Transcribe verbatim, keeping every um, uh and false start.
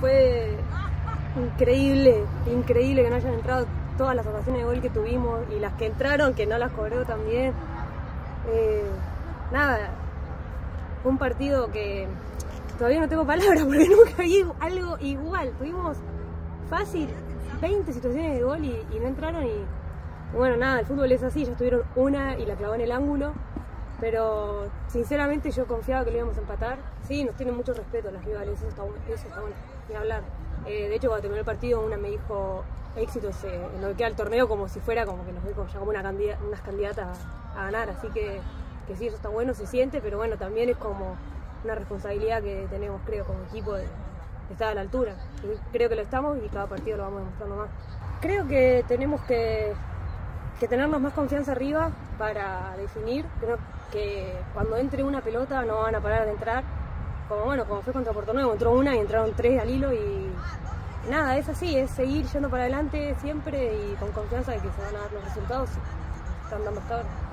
fue increíble, increíble que no hayan entrado todas las ocasiones de gol que tuvimos y las que entraron, que no las cobró también. Eh, nada, fue un partido que todavía no tengo palabras porque nunca vi algo igual. Tuvimos fácil veinte situaciones de gol y, y no entraron. Y bueno, nada, el fútbol es así, ya tuvieron una y la clavó en el ángulo. Pero sinceramente yo confiaba que lo íbamos a empatar. Sí, nos tienen mucho respeto las rivales, eso está, eso está bueno, ni hablar. Eh, de hecho, cuando terminó el partido, una me dijo éxitos eh, en lo que queda del torneo, como si fuera como que nos dijo ya como una candida, unas candidatas a, a ganar. Así que, que sí, eso está bueno, se siente, pero bueno, también es como una responsabilidad que tenemos, creo, como equipo de, de estar a la altura. Y creo que lo estamos y cada partido lo vamos demostrando más. Creo que tenemos que, que tenernos más confianza arriba para definir. Creo que cuando entre una pelota no van a parar de entrar. Como bueno, como fue contra Porto Nuevo, entró una y entraron tres al hilo y nada, es así, es seguir yendo para adelante siempre y con confianza de que se van a dar los resultados. Están dando hasta ahora.